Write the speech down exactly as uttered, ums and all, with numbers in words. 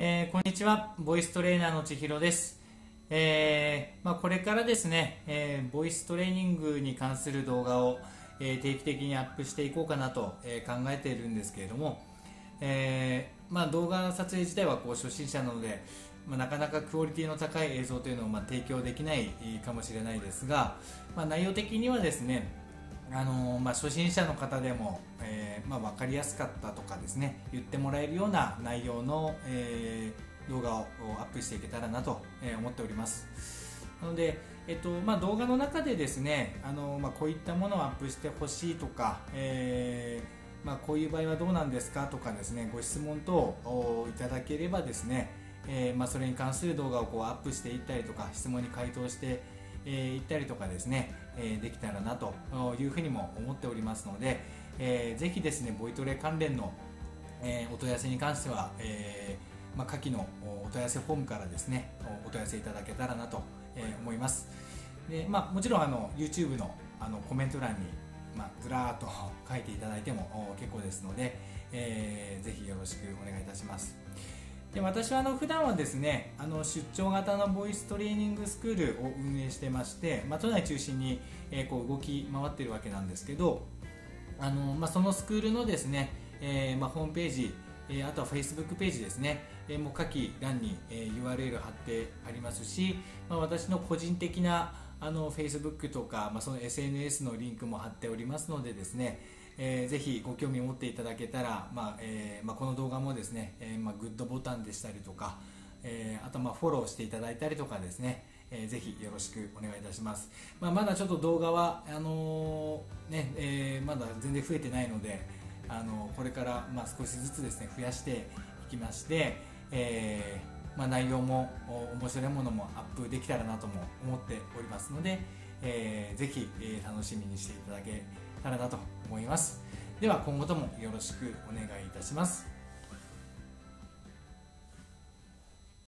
えー、こんにちは、ボイストレーナーの千尋です。えーまあ、これからですね、えー、ボイストレーニングに関する動画を、えー、定期的にアップしていこうかなと、えー、考えているんですけれども、えーまあ、動画撮影自体はこう初心者なので、まあ、なかなかクオリティの高い映像というのをまあ提供できないかもしれないですが、まあ、内容的にはですね、あのーまあ、初心者の方でも、えーまあ、分かりやすかったとかですね、言ってもらえるような内容の、えー、動画をアップしていけたらなと思っております。なので、えっとまあ、動画の中でですね、あのーまあ、こういったものをアップしてほしいとか、えーまあ、こういう場合はどうなんですかとかですね、ご質問等をいただければですね、えーまあ、それに関する動画をこうアップしていったりとか、質問に回答してえー、行ったりとかですね、えー、できたらなというふうにも思っておりますので、えー、ぜひですねボイトレ関連の、えー、お問い合わせに関しては、えーまあ、下記のお問い合わせフォームからですねお問い合わせいただけたらなと、えー、思います。で、まあ、もちろんあの YouTube の, あのコメント欄に、まあ、ずらーっと書いていただいても結構ですので、えー、ぜひよろしくお願いいたします。で私はあの普段はですねあの出張型のボイストレーニングスクールを運営してまして、まあ、都内中心に、えー、こう動き回っているわけなんですけど、あの、まあ、そのスクールのですね、えーまあ、ホームページ、えー、あとは Facebook ページですね、えー、もう下記欄に、えー、ユーアールエル 貼ってありますし、まあ、私の個人的なあの Facebook とか、まあ、その エスエヌエス のリンクも貼っておりますのでですね、えー、ぜひご興味を持っていただけたら、まあえーまあ、この動画もですね、えーまあ、グッドボタンでしたりとか、えー、あとまあフォローしていただいたりとかですね、えー、ぜひよろしくお願いいたします。まあ、まだちょっと動画はあのーねえー、まだ全然増えてないので、あのー、これからまあ少しずつですね増やしていきまして、えーまあ、内容も面白いものもアップできたらなとも思っておりますので、えー、ぜひ、えー、楽しみにしていただけたらなと思います。では今後ともよろしくお願いいたします。